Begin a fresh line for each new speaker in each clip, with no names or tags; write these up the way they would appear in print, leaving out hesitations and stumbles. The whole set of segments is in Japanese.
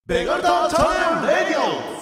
ベガルタチャンネルレディオ。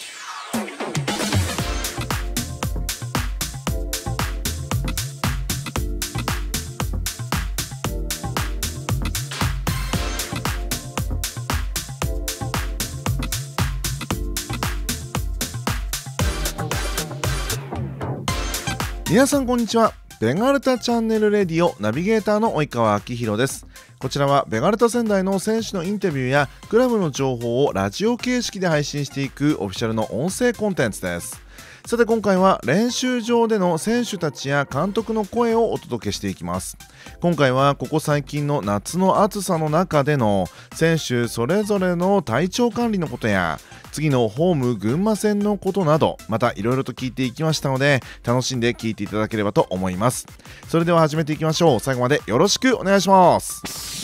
皆さんこんにちは。ベガルタチャンネルレディオナビゲーターの及川明宏です。こちらはベガルタ仙台の選手のインタビューやクラブの情報をラジオ形式で配信していくオフィシャルの音声コンテンツです。さて今回は練習場での選手たちや監督の声をお届けしていきます。今回はここ最近の夏の暑さの中での選手それぞれの体調管理のことや次のホーム群馬戦のことなどまたいろいろと聞いていきましたので楽しんで聞いていただければと思います。それでは始めていきましょう。最後までよろしくお願いします。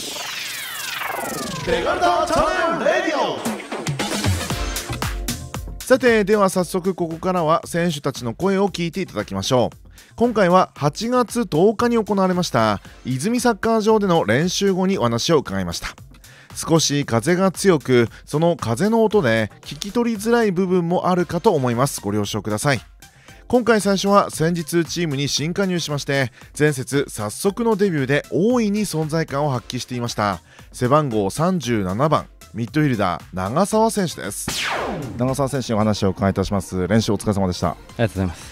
ベガルタチャンネルレディオ。さてでは早速ここからは選手たちの声を聞いていただきましょう。今回は8月10日に行われました泉サッカー場での練習後にお話を伺いました。少し風が強くその風の音で聞き取りづらい部分もあるかと思います。ご了承ください。今回最初は先日チームに新加入しまして前節早速のデビューで大いに存在感を発揮していました背番号37番ミッドフィルダー長澤選手です。長澤選手にお話を伺いいたします。練習お疲れ様でした。
ありがとうございます。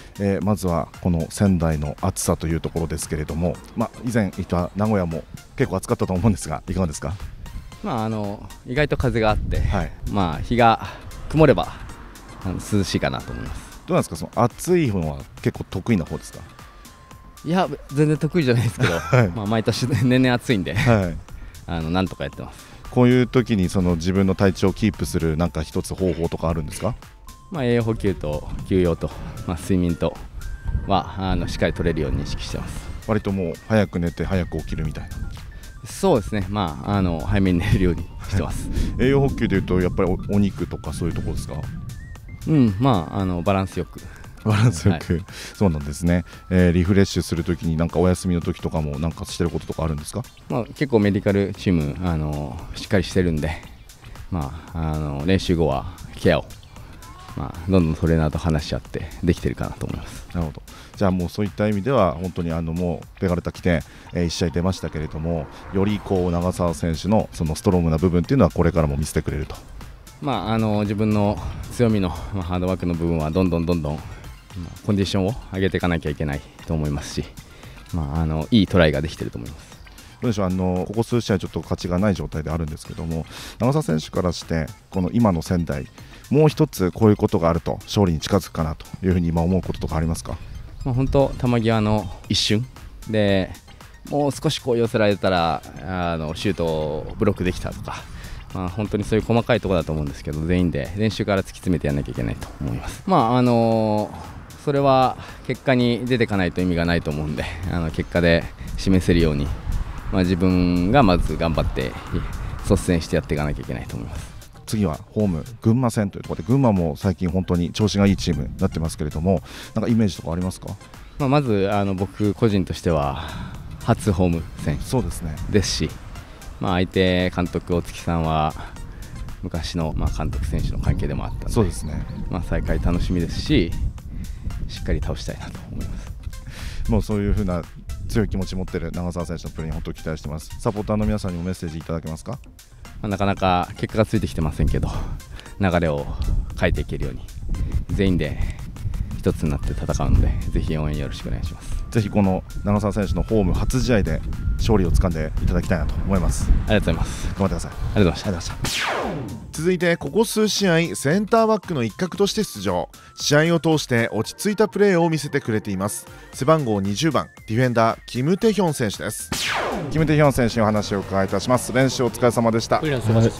まずはこの仙台の暑さというところですけれども、以前いた名古屋も結構暑かったと思うんですがいかがですか？
意外と風があって、日が曇れば涼しいかなと思います。
どうなんですか、その暑いのは結構得意な方ですか？
いや全然得意じゃないですけど、毎年年々暑いんで、なんとかやってます。
こういう時にその自分の体調をキープするなんか一つ方法とかあるんですか？
栄養補給と休養と、睡眠とはしっかり取れるように意識してます。
割ともう早く寝て早く起きるみたいな。
そうですね、早めに寝れるようにしてます
栄養補給でいうとやっぱり お肉とかそういうところですか？
バランスよく
そうなんですね。リフレッシュするときになんかお休みの時とかもなんかしてることとかあるんですか？
結構メディカルチームしっかりしてるんで、練習後はケアをどんどんトレーナーと話し合ってできてるかなと思います。
なるほど。じゃあもうそういった意味では本当にもうベガルタ来て、1試合出ましたけれどもより長澤選手のそのストロングな部分っていうのはこれからも見せてくれると。
自分の強みのハードワークの部分はどんどんコンディションを上げていかなきゃいけないと思いますし、いいトライができていると思います。
どうでしょう、ここ数試合ちょっと勝ちがない状態であるんですけども長澤選手からしてこの今の仙台もう一つこういうことがあると勝利に近づくかなというふうに今思うこととかありますか？
本当球際の一瞬でもう少し寄せられたらシュートをブロックできたとか、本当にそういう細かいところだと思うんですけど全員で練習から突き詰めてやらなきゃいけないと思います。それは結果に出ていかないと意味がないと思うんで結果で示せるように、自分がまず頑張って率先してやっていかなきゃいけないと思います。
次はホーム群馬戦というところで群馬も最近本当に調子がいいチームになってますけれどもなんかイメージとかありますか？
まず僕個人としては初ホーム戦ですし、相手監督大月さんは昔の監督選手の関係でもあったので
そうですね、
再開楽しみですししっかり倒したいなと思います。
もうそういう風な強い気持ちを持っている長澤選手のプレーに本当に期待しています。サポーターの皆さんにもメッセージいただけますか？
なかなか結果がついてきてませんけど流れを変えていけるように全員で一つになって戦うのでぜひ応援よろしくお願いします。
ぜひこの長澤選手のホーム初試合で勝利をつかんでいただきたいなと思います。
ありがとうございます。
頑張ってください。
ありがとうございました。
続いてここ数試合センターバックの一角として出場、試合を通して落ち着いたプレーを見せてくれています背番号20番ディフェンダーキム・テヒョン選手です。キム・テヒョン選手にお話を伺いいたします。練習お疲れ様でした。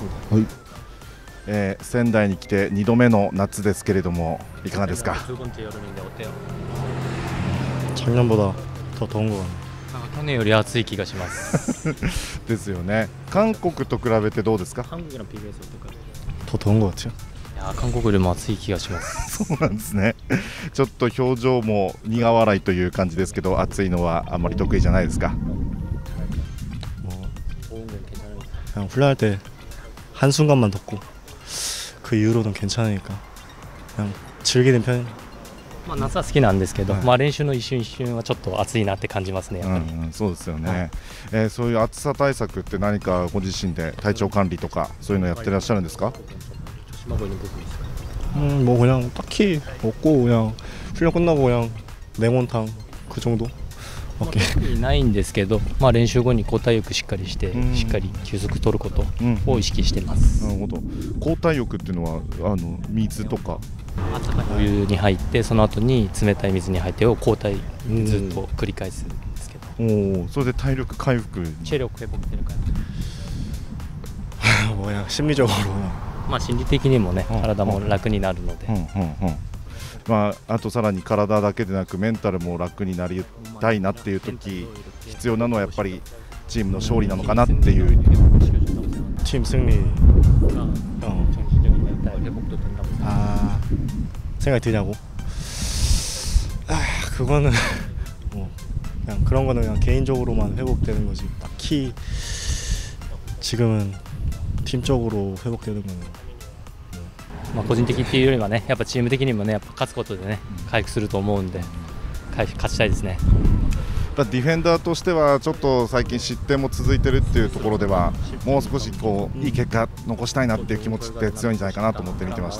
仙台に来て2度目の夏ですけれどもいかがですか？
작년보다 더 더운 것 같네요。
去年より暑い気がします
ですよね。韓国と比べてどうですか？
더 더운 것 같아요。
いや韓国よりも暑い気がします。
そうなんですね。ちょっと表情も苦笑いという感じですけど暑いのはあんまり得意じゃないですか？
그냥 훈련할 때 한순간만 덥고 그 이후로는 괜찮으니까 그냥 즐기는 편.
まあ夏は好きなんですけど、まあ練習の一瞬一瞬はちょっと暑いなって感じますね。やっぱり。
そうですよね、そういう暑さ対策って何かご自身で体調管理とかそういうのやってらっしゃるんですか？
뭐 그냥 딱히 없고 그냥 훈련 끝나고 그냥 냉온탕 그 정도.
特にないんですけど、まあ練習後に交代浴しっかりして、しっかり休息取ることを意識してます。
なるほど。交代浴っていうのは水とか。
温かいお湯に入ってその後に冷たい水に入ってを交代ずっと繰り返すんですけど。
それで体力回復。
체력 회복 되는か
뭐 그냥 심리적으로.
まあ心理的にもね体も楽になるので。
まあ、あとさらに体だけでなくメンタルも楽になりたいなっていう時必要なのはやっぱりチームの勝利なのかなっていう。
팀 승리. 생각이 드냐고? 그거는 뭐 그냥 그런 거는 그냥 개인적으로만 회복되는 거지. 딱히 지금은 팀적으로 회복되는 거는.
まあ個人的っていうよりはね、やっぱチーム的にもね、やっぱ勝つことでね、回復すると思うんで、勝ちたいですね。
ディフェンダーとしてはちょっと最近失点も続いてるっていうところではもう少しこういい結果残したいなっていう気持ちって強いんじゃないかなと思って見てました。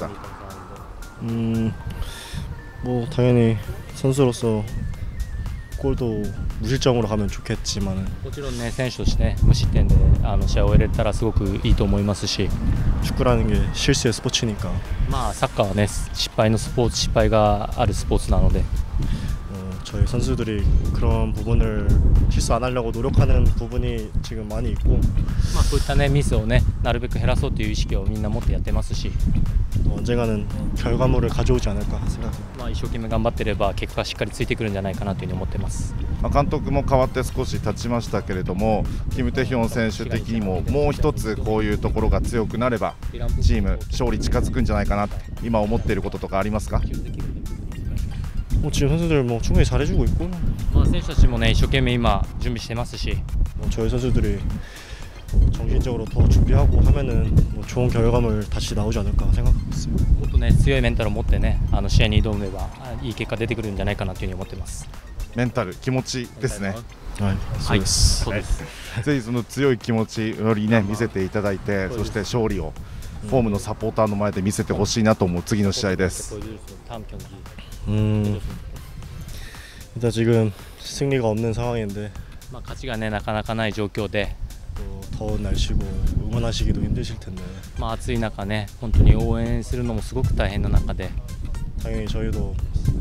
뭐 당연히 선수로서 골도 무실점으로 가면 좋겠지만은
もちろんね選手としてね無失点で試合を終えれたらすごくいいと思いますし、
축구라는 게 실수의 스포츠니까.
まあサッカーはね失敗のスポーツ、失敗があるスポーツなので。
저희 선수들이 그런 부분을 실수 안 하려고 노력하는 부분이 지금 많이 있고,
まあそういったねミスをねなるべく減らそうという意識をみんな持ってやってますし、
언젠가는 결과물을 가져오지 않을까 생각합니다.
まあ一生懸命頑張ってれば結果がしっかりついてくるんじゃないかなというふうに思ってます。
監督も変わって少し経ちましたけれども、キム・テヒョン選手的にももう一つこういうところが強くなればチーム勝利近づくんじゃないかなって今思っていることとかありますか？
뭐 지금 선수들 뭐 충분히 잘해주고 있고,
まあ選手たちもね一生懸命今準備してますし、
저희 선수들이 정신적으로 더 준비하고 하면은 뭐 좋은 결과물 다시 나오지 않을까 생각하고 있어요.
もっとね強いメンタルを持ってね試合に挑めばいい結果出てくるんじゃないかなというふうに思ってます。
メンタル、気持ちですね。
はい、そうです。
そうです。
ぜひその強い気持ちよりね見せていただいて、そして勝利をホームのサポーターの前で見せてほしいなと思う次の試合です。
일단 지금 승리가 없는 상황인데,
まあ勝ちがねなかなかない状況で、
또 더운 날씨고 응원하시기도 힘드실 텐데,
まあ暑い中ね本当に応援するのもすごく大変な中で、
당연히 저희도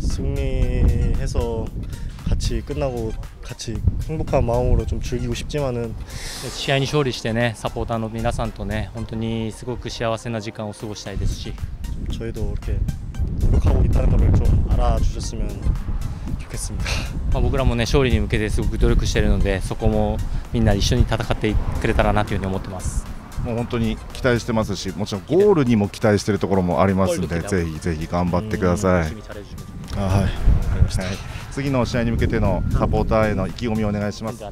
승리해서 같이 끝나고 같이 행복한 마음으로 좀 즐기고 싶지만은,
試合に勝利してねサポーターの皆さんとね本当にすごく幸せな時間を過ごしたいですし、
저희도 이렇게 노력하고 있다는 걸 좀 알아주셨으면 좋겠습니다.
まあ僕らもね勝利に向けてすごく努力しているので、そこもみんな一緒に戦ってくれたらなというふうに思ってます。
もう本当に期待してますし、もちろんゴールにも期待しているところもありますので、ぜひぜひ頑張ってください。
はい、わかりました。
次の試合に向けてのサポーターへの意気込みをお願いします。
네,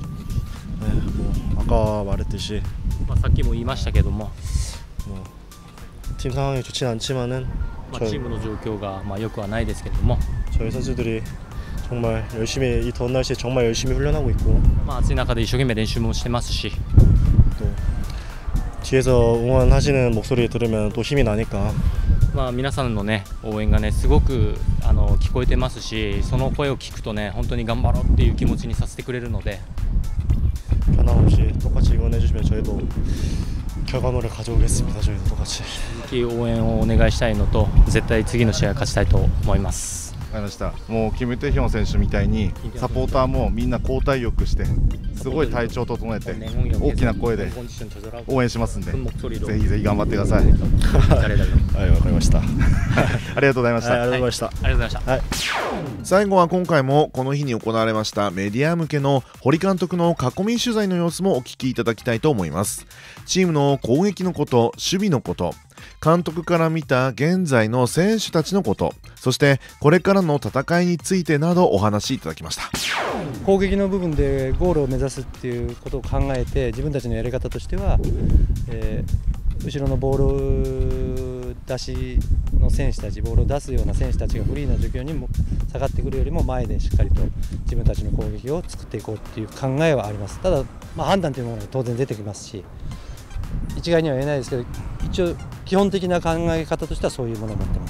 뭐 아까 말했듯이
まあさっきも言いましたけども、
뭐 팀 상황이 좋진 않지만은
まあチームの状況がまあ良くはないですけども、
저희 선수들이 정말 열심히 이 더운 날씨에 정말 열심히 훈련하고 있고,
まあ暑い中で一生懸命練習もしてますし、
또 뒤에서 응원하시는 목소리 들으면 또 힘이 나니까,
まあ皆さんのね応援がねすごく聞こえてますし、その声を聞くとね本当に頑張ろうっていう気持ちにさせてくれるので、
변함없이 똑같이 응원해 주시면 저희도 결과물을 가져오겠습니다. 저희도 똑같이
応援をお願いしたいのと、絶対次の試合勝ちたいと思います。
わかりました。もうキム・テヒョン選手みたいにサポーターもみんな交代浴してすごい体調整えて大きな声で応援しますんで、ぜひぜひ頑張ってください。
はい、わかりました。
ありがとうございました。
ありがとうございました。
ありがとうございました。
はい、
最後は今回もこの日に行われましたメディア向けの堀監督の囲み取材の様子もお聞きいただきたいと思います。チームの攻撃のこと、守備のこと、監督から見た現在の選手たちのこと、そしてこれからの戦いについてなどお話しいただきました。
攻撃の部分でゴールを目指すっていうことを考えて、自分たちのやり方としては、後ろのボール出しの選手たち、ボールを出すような選手たちがフリーな状況にも下がってくるよりも前でしっかりと自分たちの攻撃を作っていこうっていう考えはあります。ただ、判断というものが当然出てきますし、一概には言えないですけど、一応基本的な考え方としてはそういうものを持ってます。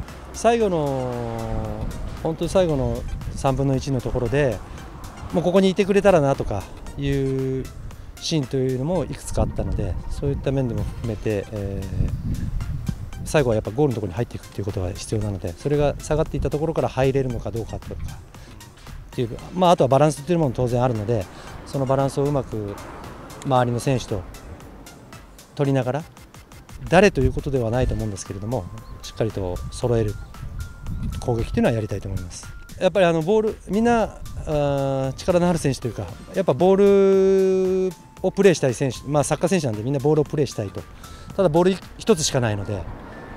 本当に最後の3分の1のところでもうここにいてくれたらなとかいうシーンというのもいくつかあったので、そういった面でも含めて、最後はやっぱゴールのところに入っていくということが必要なので、それが下がっていったところから入れるのかどうかとかっていう、あとはバランスというものも当然あるので、そのバランスをうまく周りの選手と取りながら、誰ということではないと思うんですけれども、しっかりと揃える攻撃というのはやりたいと思います。やっぱりボール、みんな力のある選手というか、やっぱボールをプレーしたい選手、サッカー選手なんでみんなボールをプレーしたいと。ただボール一つしかないので、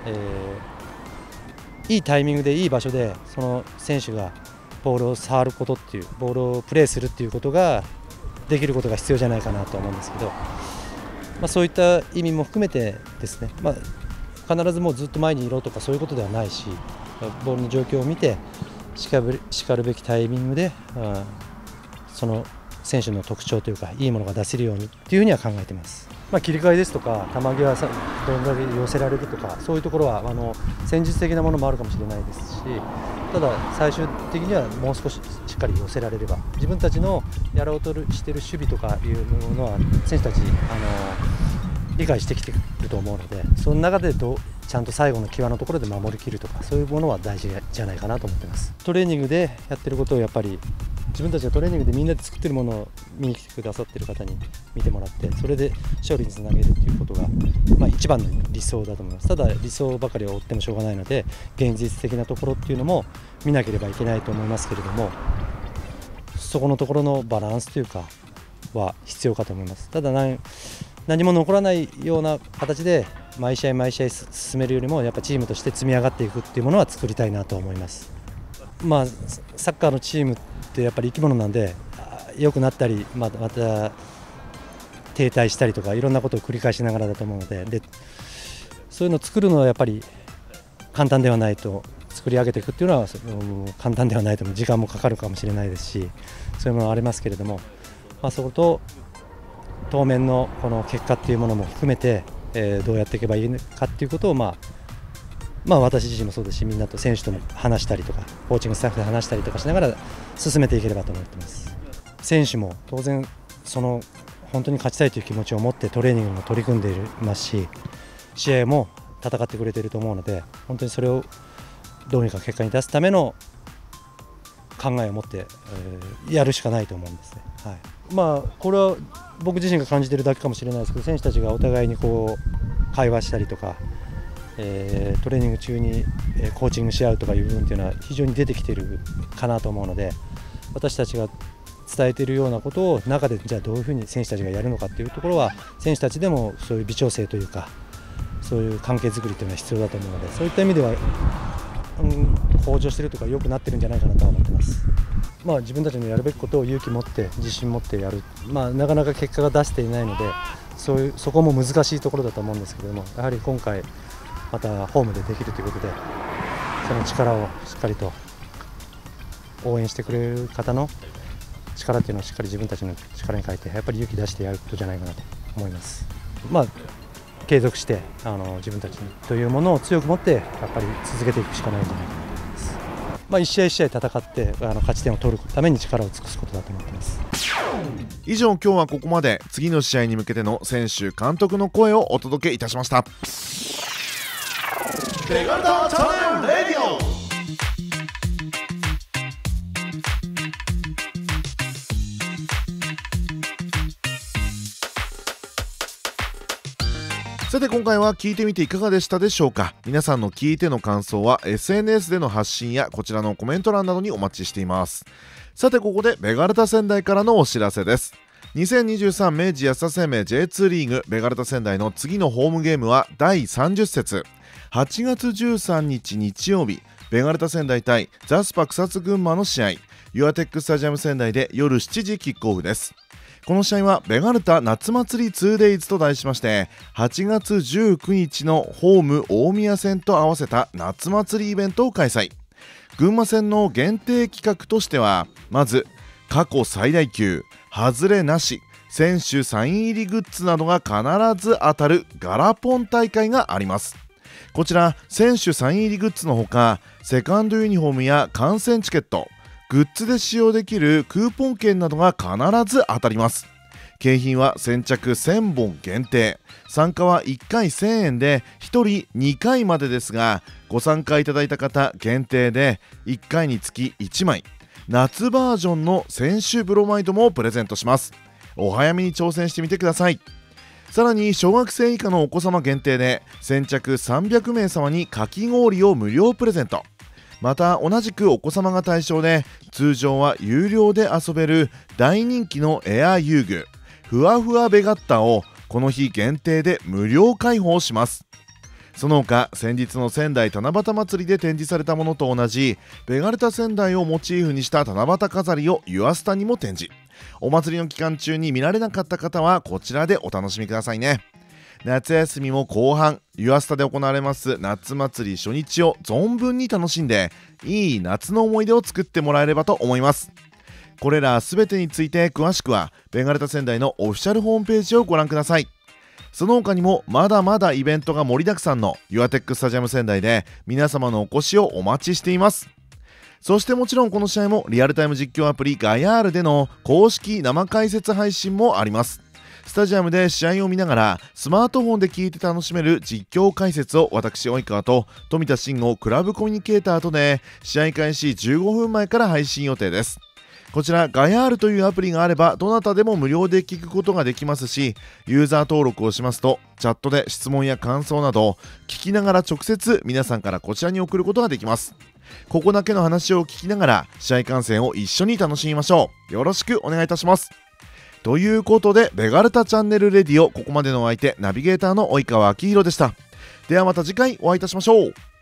いいタイミングでいい場所でその選手がボールを触ることっていう、ボールをプレーするっていうことができることが必要じゃないかなと思うんですけど、そういった意味も含めてですね、必ずもうずっと前にいろとかそういうことではないし、ボールの状況を見てしかるべきタイミングで、その選手の特徴というかいいものが出せるようにっていうふうには考えています。切り替えですとか球際どんだけ寄せられるとか、そういうところは戦術的なものもあるかもしれないですし、ただ最終的にはもう少ししっかり寄せられれば、自分たちのやろうとしている守備とかいうものは選手たち理解してきていると思うので、その中でちゃんと最後の際のところで守りきるとか、そういうものは大事じゃないかなと思ってます。トレーニングでやってることをやっぱり自分たちがトレーニングでみんなで作ってるものを見に来てくださってる方に見てもらって、それで勝利につなげるということが、一番の理想だと思います。ただ理想ばかりを追ってもしょうがないので、現実的なところっていうのも見なければいけないと思いますけれども、そこのところのバランスというかは必要かと思います。ただ何も残らないような形で毎試合進めるよりも、やっぱチームとして積み上がっていくっていうものは作りたいなと思います。サッカーのチームってやっぱり生き物なんで、良くなったりまた停滞したりとかいろんなことを繰り返しながらだと思うので、そういうのを作るのはやっぱり簡単ではないと、作り上げていくっていうのは簡単ではないと思う。時間もかかるかもしれないですし、そういうものはありますけれども、そこと当面のこの結果っていうものも含めて、どうやっていけばいいかっていうことを私自身もそうですし、みんなと選手とも話したりとかコーチングスタッフで話したりとかしながら進めていければと思っています。選手も当然本当に勝ちたいという気持ちを持ってトレーニングも取り組んでいますし、試合も戦ってくれていると思うので、本当にそれをどうにか結果に出すための考えを持って、やるしかないと思うんですね。これは僕自身が感じているだけかもしれないですけど、選手たちがお互いに会話したりとか、トレーニング中にコーチングし合うとかいう部分というのは非常に出てきているかなと思うので、私たちが伝えているようなことを中でじゃあどういうふうに選手たちがやるのかっていうところは、選手たちでもそういう微調整というか、そういう関係づくりというのは必要だと思うので、そういった意味では、向上しているとか良くなってるんじゃないかなと思ってます。自分たちのやるべきことを勇気持って自信持ってやる、なかなか結果が出していないので、そこも難しいところだと思うんですけれども、やはり今回またホームでできるということで、その力をしっかりと応援してくれる方の力っていうのをしっかり自分たちの力に変えて、やっぱり勇気出してやることじゃないかなと思います。継続して自分たちというものを強く持ってやっぱり続けていくしかないんじゃないかなと思います。一試合一試合戦って勝ち点を取るために力を尽くすことだと思っています。
以上、今日はここまで次の試合に向けての選手監督の声をお届けいたしました。ベガルタチャンネルレディオ。さて、今回は聞いてみていかがでしたでしょうか。皆さんの聞いての感想は SNS での発信やこちらのコメント欄などにお待ちしています。さて、ここでベガルタ仙台からのお知らせです。2023明治安田生命 J2 リーグベガルタ仙台の次のホームゲームは第30節8月13日日曜日、ベガルタ仙台対ザスパ草津群馬の試合、ユアテックスタジアム仙台で夜7時キックオフです。 この試合はベガルタ夏祭り 2days と題しまして、8月19日のホーム大宮戦と合わせた夏祭りイベントを開催。群馬戦の限定企画としては、まず過去最大級外れなし選手サイン入りグッズなどが必ず当たるガラポン大会があります。こちら選手サイン入りグッズのほか、セカンドユニフォームや観戦チケット、グッズで使用できるクーポン券などが必ず当たります。景品は先着1000本限定、参加は1回1000円で1人2回までですが、ご参加いただいた方限定で1回につき1枚夏バージョンの選手ブロマイドもプレゼントします。お早めに挑戦してみてください。さらに小学生以下のお子様限定で先着300名様にかき氷を無料プレゼント。また同じくお子様が対象で、通常は有料で遊べる大人気のエア遊具ふわふわベガッタをこの日限定で無料開放します。その他先日の仙台七夕祭りで展示されたものと同じベガルタ仙台をモチーフにした七夕飾りをユアスタにも展示。お祭りの期間中に見られなかった方はこちらでお楽しみくださいね。夏休みも後半、ユアスタで行われます夏祭り初日を存分に楽しんで、いい夏の思い出を作ってもらえればと思います。これらすべてについて詳しくはベガルタ仙台のオフィシャルホームページをご覧ください。その他にもまだまだイベントが盛りだくさんのユアテックスタジアム仙台で皆様のお越しをお待ちしています。そしてもちろんこの試合もリアルタイム実況アプリガヤールでの公式生解説配信もあります。スタジアムで試合を見ながらスマートフォンで聞いて楽しめる実況解説を私及川と富田慎吾クラブコミュニケーターとで試合開始15分前から配信予定です。こちらガヤールというアプリがあればどなたでも無料で聞くことができますし、ユーザー登録をしますとチャットで質問や感想など聞きながら直接皆さんからこちらに送ることができます。ここだけの話を聞きながら試合観戦を一緒に楽しみましょう。よろしくお願いいたします。ということでベガルタチャンネルレディオ、ここまでのお相手ナビゲーターの及川明宏でした。ではまた次回お会いいたしましょう。